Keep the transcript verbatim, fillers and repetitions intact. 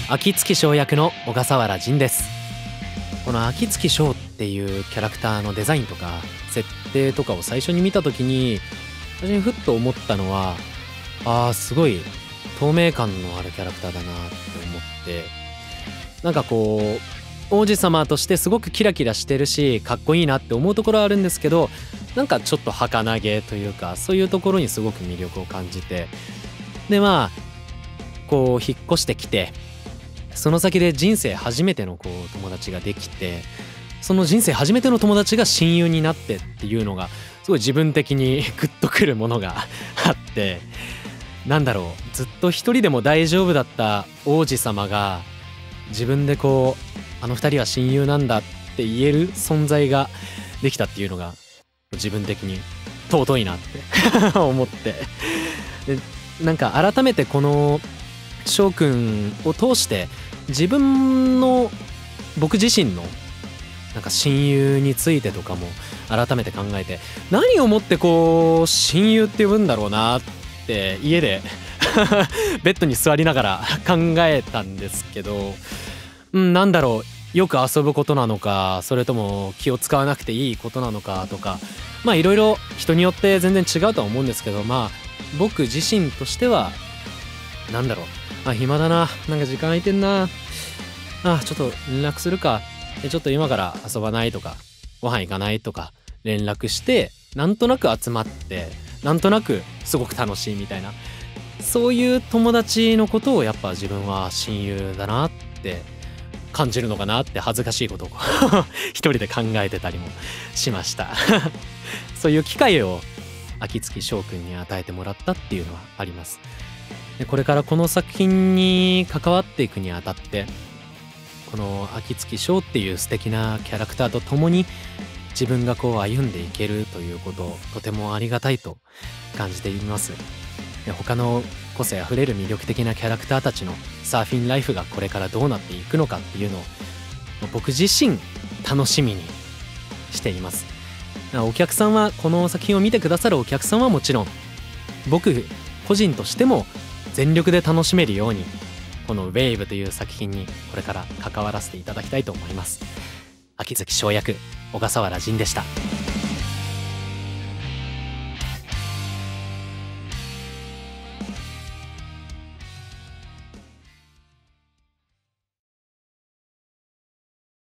秋月翔役の小笠原仁です。この秋月翔っていうキャラクターのデザインとか設定とかを最初に見た時に最初にふっと思ったのは、あーすごい透明感のあるキャラクターだなって思って、なんかこう王子様としてすごくキラキラしてるしかっこいいなって思うところはあるんですけど、なんかちょっと儚げというかそういうところにすごく魅力を感じて、でまあこう引っ越してきて、その先で人生初めてのこう友達ができて、その人生初めての友達が親友になってっていうのがすごい自分的にグッとくるものがあって、なんだろう、ずっと一人でも大丈夫だった王子様が自分でこうあの二人は親友なんだって言える存在ができたっていうのが自分的に尊いなって思って、でなんか改めてこの翔くんを通して自分の僕自身のなんか親友についてとかも改めて考えて、何をもってこう親友って呼ぶんだろうなって家でベッドに座りながら考えたんですけど、うん、なんだろう、よく遊ぶことなのか、それとも気を使わなくていいことなのかとか、まあいろいろ人によって全然違うとは思うんですけど、まあ僕自身としてはなんだろう、あ暇だな、なんか時間空いてんな、あちょっと連絡するか、ちょっと今から遊ばないとかご飯行かないとか連絡して、なんとなく集まってなんとなくすごく楽しいみたいな、そういう友達のことをやっぱ自分は親友だなって感じるのかなって、恥ずかしいことを一人で考えてたりもしましたそういう機会を秋月翔くんに与えてもらったっていうのはあります。でこれからこの作品に関わっていくにあたって、この秋月翔っていう素敵なキャラクターと共に自分がこう歩んでいけるということをとてもありがたいと感じています。で他の個性あふれる魅力的なキャラクターたちのサーフィンライフがこれからどうなっていくのかっていうのを僕自身楽しみにしています。お客さんは、この作品を見てくださるお客さんはもちろん、僕個人としても全力で楽しめるように、このウェーブという作品にこれから関わらせていただきたいと思います。秋月翔役小笠原仁でした。